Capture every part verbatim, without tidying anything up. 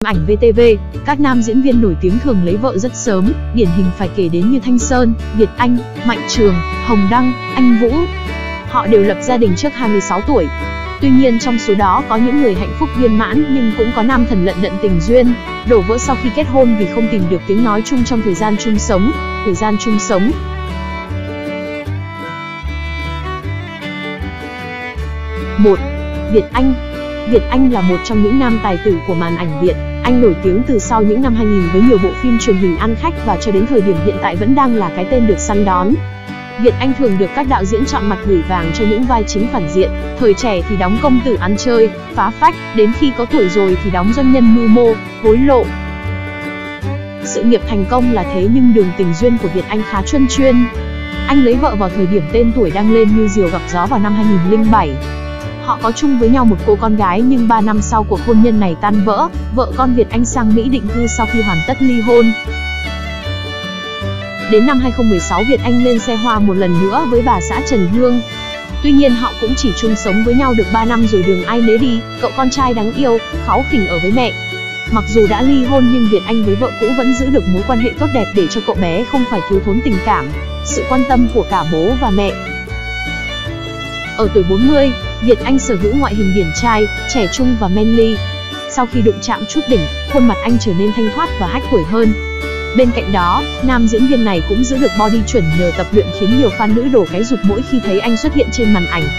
Ảnh vê tê vê, các nam diễn viên nổi tiếng thường lấy vợ rất sớm, điển hình phải kể đến như Thanh Sơn, Việt Anh, Mạnh Trường, Hồng Đăng, Anh Vũ. Họ đều lập gia đình trước hai mươi sáu tuổi. Tuy nhiên trong số đó có những người hạnh phúc viên mãn nhưng cũng có nam thần lận đận tình duyên, đổ vỡ sau khi kết hôn vì không tìm được tiếng nói chung trong thời gian chung sống. Thời gian chung sống. một. Việt Anh. Việt Anh là một trong những nam tài tử của màn ảnh Việt. Anh nổi tiếng từ sau những năm hai nghìn với nhiều bộ phim truyền hình ăn khách và cho đến thời điểm hiện tại vẫn đang là cái tên được săn đón. Việt Anh thường được các đạo diễn chọn mặt gửi vàng cho những vai chính phản diện. Thời trẻ thì đóng công tử ăn chơi, phá phách, đến khi có tuổi rồi thì đóng doanh nhân mưu mô, hối lộ. Sự nghiệp thành công là thế nhưng đường tình duyên của Việt Anh khá chuân chuyên. Anh lấy vợ vào thời điểm tên tuổi đang lên như diều gặp gió vào năm hai nghìn lẻ bảy. Họ có chung với nhau một cô con gái nhưng ba năm sau cuộc hôn nhân này tan vỡ, vợ con Việt Anh sang Mỹ định cư sau khi hoàn tất ly hôn. Đến năm hai không một sáu Việt Anh lên xe hoa một lần nữa với bà xã Trần Hương. Tuy nhiên họ cũng chỉ chung sống với nhau được ba năm rồi đường ai nấy đi, cậu con trai đáng yêu, kháu khỉnh ở với mẹ. Mặc dù đã ly hôn nhưng Việt Anh với vợ cũ vẫn giữ được mối quan hệ tốt đẹp để cho cậu bé không phải thiếu thốn tình cảm, sự quan tâm của cả bố và mẹ. Ở tuổi bốn mươi, Việt Anh sở hữu ngoại hình điển trai, trẻ trung và manly. Sau khi đụng chạm chút đỉnh, khuôn mặt anh trở nên thanh thoát và hách hủi hơn. Bên cạnh đó, nam diễn viên này cũng giữ được body chuẩn nhờ tập luyện khiến nhiều fan nữ đổ cái rụt mỗi khi thấy anh xuất hiện trên màn ảnh.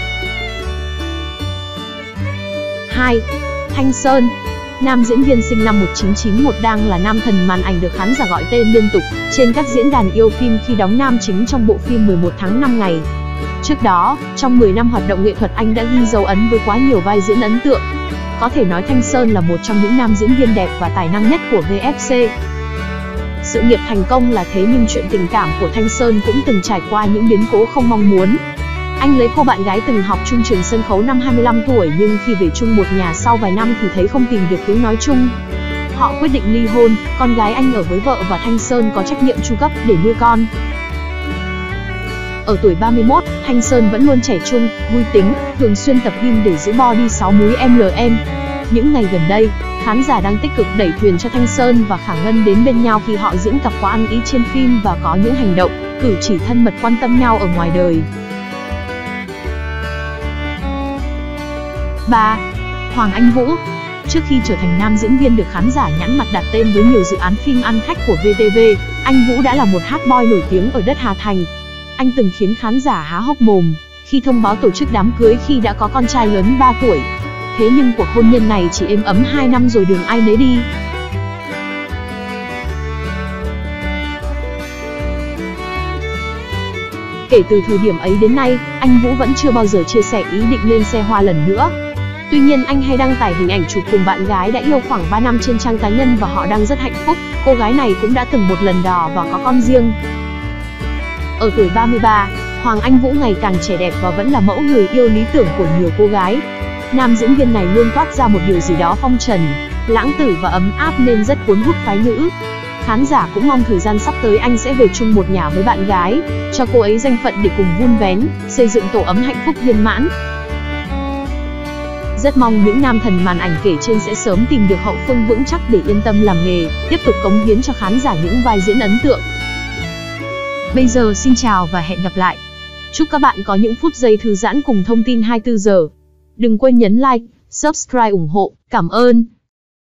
hai. Thanh Sơn. Nam diễn viên sinh năm một nghìn chín trăm chín mươi mốt đang là nam thần màn ảnh được khán giả gọi tên liên tục trên các diễn đàn yêu phim khi đóng nam chính trong bộ phim mười một tháng năm ngày. Trước đó, trong mười năm hoạt động nghệ thuật anh đã ghi dấu ấn với quá nhiều vai diễn ấn tượng. Có thể nói Thanh Sơn là một trong những nam diễn viên đẹp và tài năng nhất của vê ép xê. Sự nghiệp thành công là thế nhưng chuyện tình cảm của Thanh Sơn cũng từng trải qua những biến cố không mong muốn. Anh lấy cô bạn gái từng học chung trường sân khấu năm hai mươi lăm tuổi nhưng khi về chung một nhà sau vài năm thì thấy không tìm được tiếng nói chung. Họ quyết định ly hôn, con gái anh ở với vợ và Thanh Sơn có trách nhiệm chu cấp để nuôi con. Ở tuổi ba mươi mốt, Thanh Sơn vẫn luôn trẻ trung, vui tính, thường xuyên tập gym để giữ body sáu múi em lờ em. Những ngày gần đây, khán giả đang tích cực đẩy thuyền cho Thanh Sơn và Khả Ngân đến bên nhau khi họ diễn cặp quá ăn ý trên phim và có những hành động, cử chỉ thân mật quan tâm nhau ở ngoài đời. ba. Hoàng Anh Vũ. Trước khi trở thành nam diễn viên được khán giả nhãn mặt đặt tên với nhiều dự án phim ăn khách của vê tê vê, anh Vũ đã là một hot boy nổi tiếng ở đất Hà Thành. Anh từng khiến khán giả há hốc mồm khi thông báo tổ chức đám cưới khi đã có con trai lớn ba tuổi. Thế nhưng cuộc hôn nhân này chỉ êm ấm hai năm rồi đường ai nấy đi. Kể từ thời điểm ấy đến nay, anh Vũ vẫn chưa bao giờ chia sẻ ý định lên xe hoa lần nữa. Tuy nhiên anh hay đăng tải hình ảnh chụp cùng bạn gái đã yêu khoảng ba năm trên trang cá nhân và họ đang rất hạnh phúc. Cô gái này cũng đã từng một lần đò và có con riêng. Ở tuổi ba mươi ba, Hoàng Anh Vũ ngày càng trẻ đẹp và vẫn là mẫu người yêu lý tưởng của nhiều cô gái. Nam diễn viên này luôn toát ra một điều gì đó phong trần, lãng tử và ấm áp nên rất cuốn hút phái nữ. Khán giả cũng mong thời gian sắp tới anh sẽ về chung một nhà với bạn gái, cho cô ấy danh phận để cùng vun vén, xây dựng tổ ấm hạnh phúc viên mãn. Rất mong những nam thần màn ảnh kể trên sẽ sớm tìm được hậu phương vững chắc để yên tâm làm nghề, tiếp tục cống hiến cho khán giả những vai diễn ấn tượng. Bây giờ xin chào và hẹn gặp lại. Chúc các bạn có những phút giây thư giãn cùng thông tin hai mươi tư giờ. Đừng quên nhấn like, subscribe ủng hộ. Cảm ơn.